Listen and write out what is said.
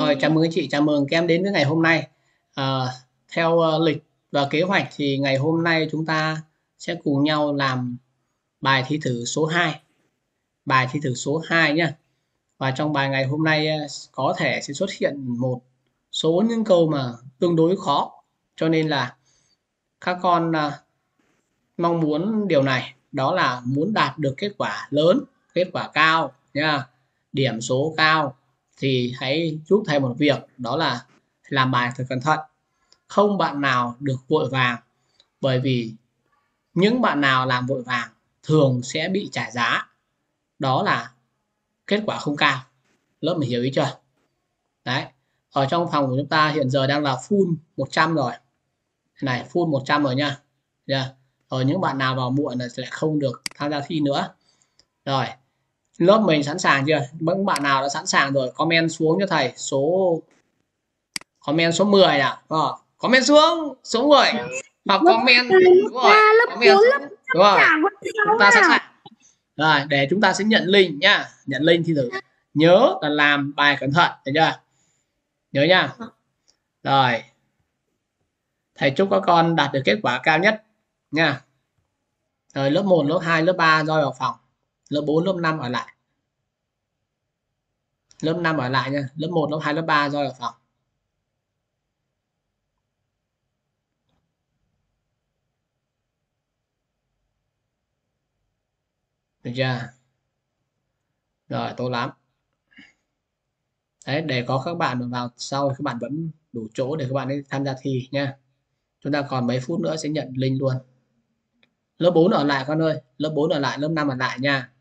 Rồi, chào mừng anh chị, chào mừng các em đến với ngày hôm nay. Theo lịch và kế hoạch thì ngày hôm nay chúng ta sẽ cùng nhau làm bài thi thử số 2. Bài thi thử số 2 nhé. Và trong bài ngày hôm nay có thể sẽ xuất hiện một số những câu mà tương đối khó. Cho nên là các con mong muốn điều này, đó là muốn đạt được kết quả lớn, kết quả cao nha, điểm số cao, thì hãy giúp thầy một việc, đó là làm bài thật cẩn thận, không bạn nào được vội vàng, bởi vì những bạn nào làm vội vàng thường sẽ bị trả giá, đó là kết quả không cao. Lớp mình hiểu ý chưa? Đấy, ở trong phòng của chúng ta hiện giờ đang là full 100 rồi, này full 100 rồi nha. Ở những bạn nào vào muộn là sẽ không được tham gia thi nữa. Rồi, lớp mình sẵn sàng chưa? Những bạn nào đã sẵn sàng rồi comment xuống cho thầy comment số 10 à? Comment xuống số 10 hoặc lớp comment đúng rồi, lớp comment 4 số, lớp đúng rồi, chúng ta sẵn à. sàng. Rồi, để chúng ta sẽ nhận link nhá, nhận link thi thử. Nhớ là làm bài cẩn thận, được chưa? Nhớ nha. Rồi, thầy chúc các con đạt được kết quả cao nhất nha. Rồi, lớp 1, lớp 2, lớp 3 roi vào phòng, lớp 4, lớp 5 ở lại. Lớp 5 ở lại nha, lớp 1, lớp 2, lớp 3 roi vào phòng. Được chưa? Rồi, tốt lắm. Đấy, để có các bạn vào sau các bạn vẫn đủ chỗ để các bạn ấy tham gia thi nha. Chúng ta còn mấy phút nữa sẽ nhận link luôn. Lớp 4 ở lại con ơi, lớp 4 ở lại, lớp 5 ở lại nha.